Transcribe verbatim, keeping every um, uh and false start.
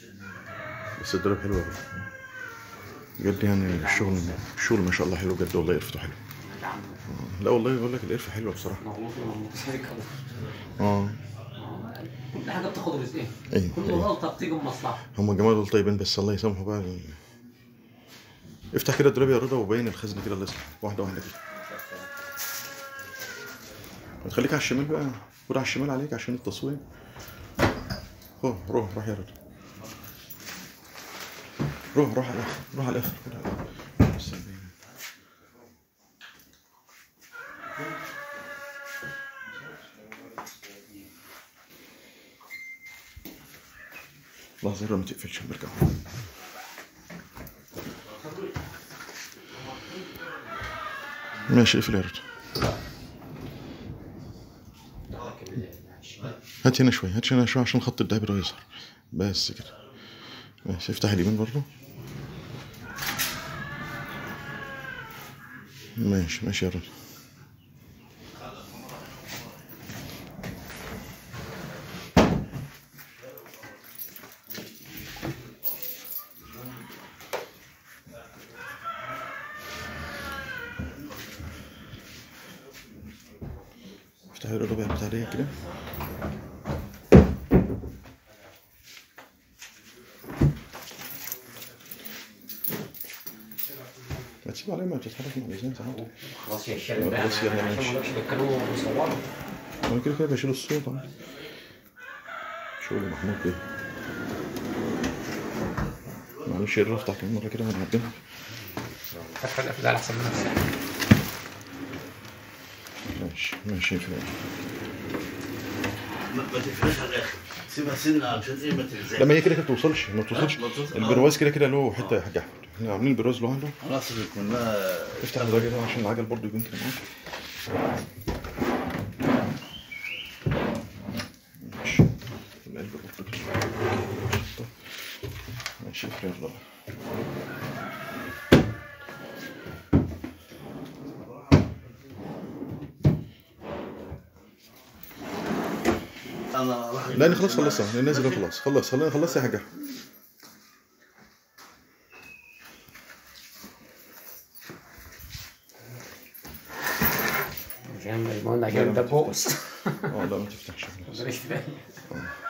بس الدولاب حلو أوي بجد، يعني الشغل الشغل ما شاء الله حلو بجد والله، قرفته حلو. لا والله بقول لك القرفة حلوة بصراحة. اه كل حاجة بتاخد رزقها. ايوه كل غلطة بتيجي بمصلحة. هم الجماعة دول طيبين، بس الله يسامحه بقى. افتح كده الدولاب يا رضا وبين الخزنة كده، الله يصلح، واحدة واحدة كده. خليك على الشمال بقى، خد على الشمال عليك عشان التصوير. روح روح روح يا رضا، روح روح على الاخر، روح على الاخر، روح على الاخر. لحظة يا ما تقفلش، برجع. ماشي اقفل يا رضا. هات هنا شوي، هات هنا شوي عشان خط الدهب ده يظهر، بس كده. ماشي افتح اليمين برضو. ماشي ماشي يا رضا. افتح الربع بتاع دي كده. ما تسيب عليه، ما بتتحرك مع الإنسان ساعات. خلاص يا الشارع بقى، خلاص يلا عشان ما بيتكلموا وبيصوروا. أنا كده كده بشيل الصوت أهو. شغل محمود ده. معلش يقدر افتح كمان مرة كده ونعدلها. فتح القفل على حسب نفسك. ماشي ماشي في ما تقفلهاش على الاخر، سيبها سنه عشان ايه ما تلزقش. لا ما هي كده كده ما توصلش، ما توصلش. البرواز كده كده له حته يا حاج احمد، احنا عاملين البرواز لوحده. خلاص كلها. افتح الراجل ده عشان العجل برضه يكون كده معاك. ماشي القلب برضه كده. ماشي يلا. انا لا انا خلاص خلصت، انا نازل خلاص، خلص خلص خلص يا حاج احمد. عشان المولع جايب دبوس. اه لا ما تفتحش. بلاش تاني.